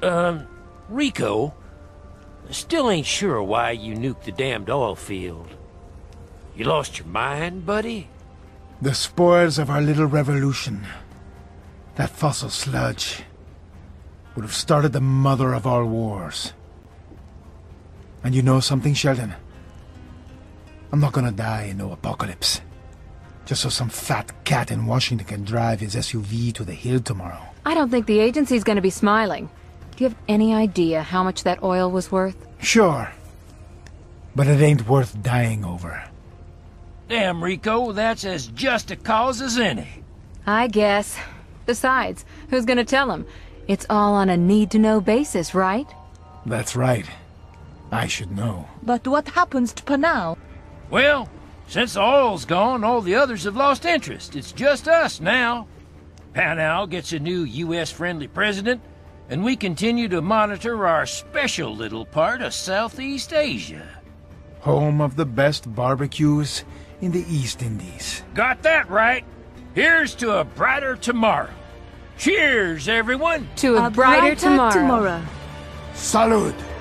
Rico, still ain't sure why you nuked the damned oil field. You lost your mind, buddy? The spoils of our little revolution. That fossil sludge would have started the mother of all wars. And you know something, Sheldon? I'm not gonna die in no apocalypse. Just so some fat cat in Washington can drive his SUV to the hill tomorrow. I don't think the agency's gonna be smiling. Do you have any idea how much that oil was worth? Sure. But it ain't worth dying over. Damn, Rico, that's as just a cause as any. I guess. Besides, who's gonna tell him? It's all on a need-to-know basis, right? That's right. I should know. But what happens to Panau? Well, since the oil's gone, all the others have lost interest. It's just us now. Panau gets a new U.S.-friendly president, and we continue to monitor our special little part of Southeast Asia. Home of the best barbecues in the East Indies. Got that right. Here's to a brighter tomorrow. Cheers, everyone! To a brighter tomorrow. Salud!